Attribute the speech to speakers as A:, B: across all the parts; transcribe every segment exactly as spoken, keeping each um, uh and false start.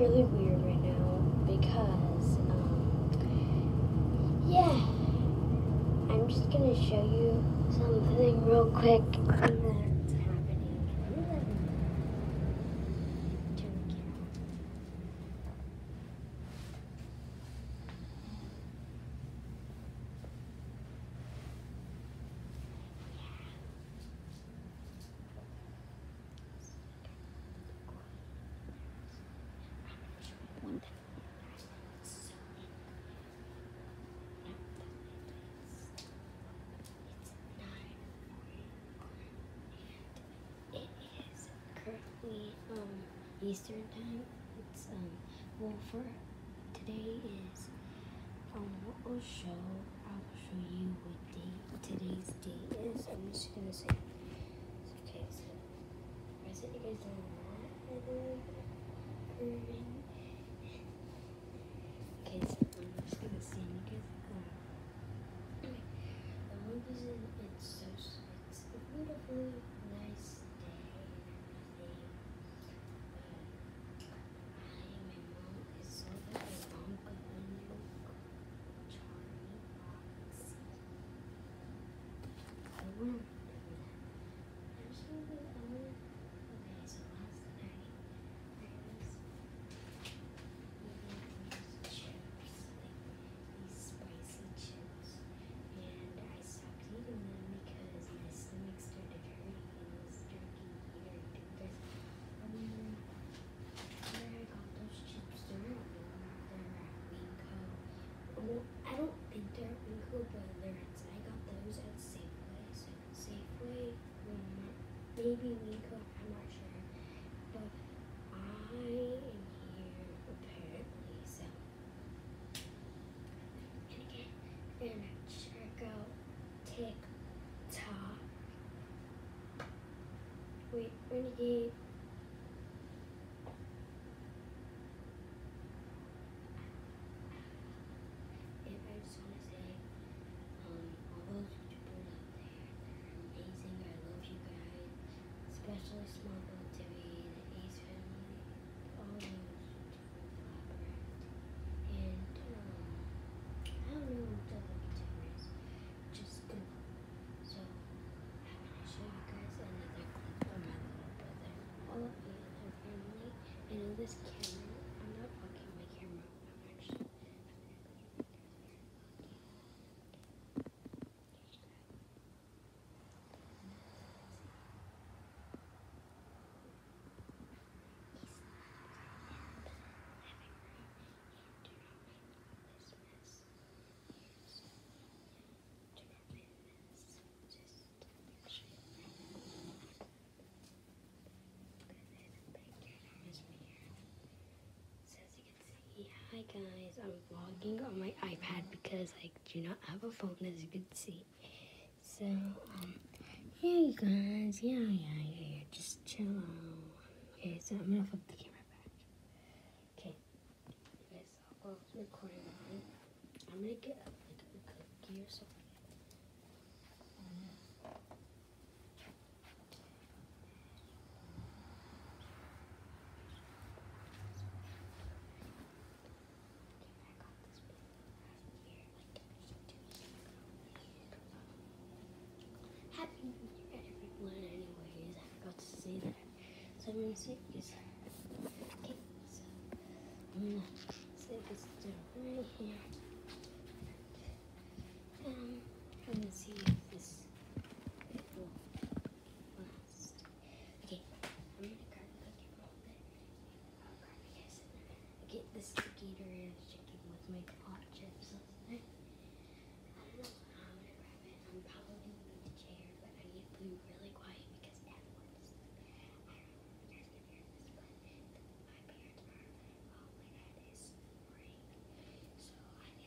A: really weird right now because, um, yeah, I'm just gonna show you something real quick that's happening. Let me let me turn the camera on. One thing. So, no, it is currently um Eastern time. It's um well for today is um what will show I'll show you what date today's date is. I'm just gonna say okay, so I said you guys don't know that. Okay, so I'm just gonna send you guys um okay. The one reason it's so it's a beautifully nice day and everything. I don't think they're at Winco, but they're at, I got those at Safeway. So Safeway, Walmart, maybe Winco, I'm not sure. But I am here apparently, so. And again, and check out TikTok. Wait, Renegade. Especially Small Bill T V, the Ace Family, all those collaborate. And um, I don't know what the other YouTubers, just go. So I'm gonna show you guys another clip of my little brother. All of the other family. I know this camera. I'm not blocking my camera. I'm actually. Hi guys, I'm vlogging on my iPad because I do not have a phone, as you can see. So, um, yeah, you guys, yeah, yeah, yeah, yeah, just chill out. Okay, so I'm gonna flip the camera back. Okay, guys, I'll go recording on. I'm gonna get like a cookie or something. Happy New Year, everyone. Anyways, I forgot to say that. So I'm gonna say this. Okay, so I'm gonna say this down right here. Um, I'm gonna see if this it will last. Okay, I'm gonna grab the cookie from there. I'll grab it, guys. I get this cookie Doritos chicken with my hot chips last night. I don't know how I'm gonna grab it. I'm probably gonna need a chair, but I need to be really quiet because everyone is sleeping. I don't know if you guys can hear this, but my parents are, oh my god, it's snoring. So I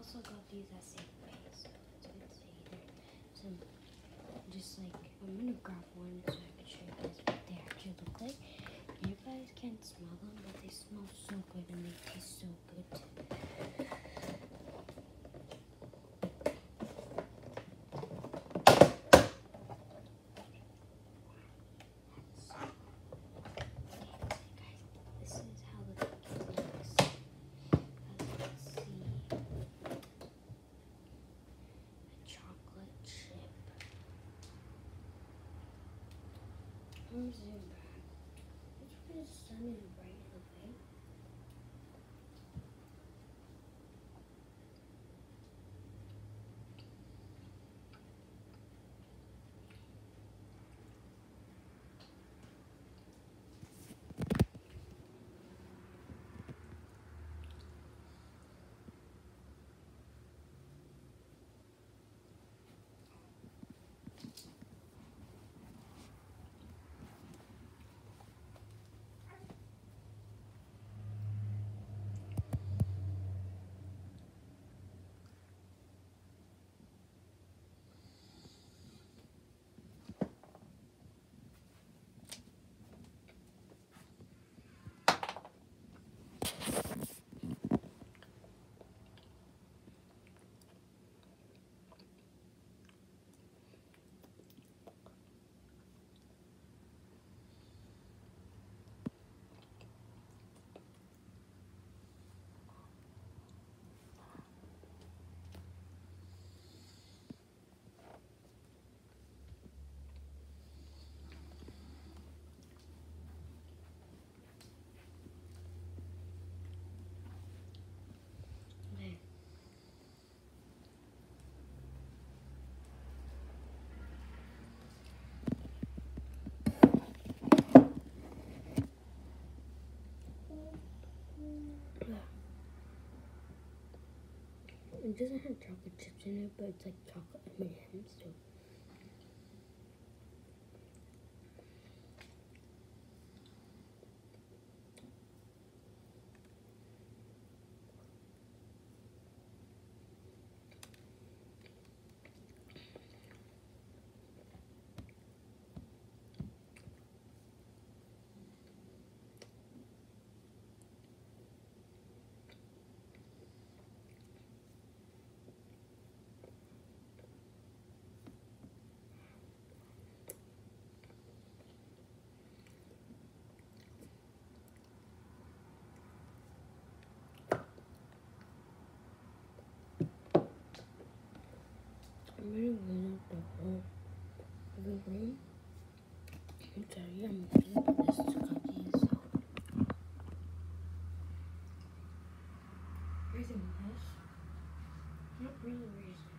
A: also got these at Safeway, so it's good to see there. So just like I'm gonna grab one so I can show you guys what they actually look like. You guys can't smell them, but they smell so good and they taste so good too. I'm zoom back. It's where the sun is right in the way. It doesn't have chocolate chips in it, but it's like chocolate M and M's, so. I'm gonna clean up the whole living room. I'm sorry, I'm gonna put this to cookies. Where's the mess? Not really, where's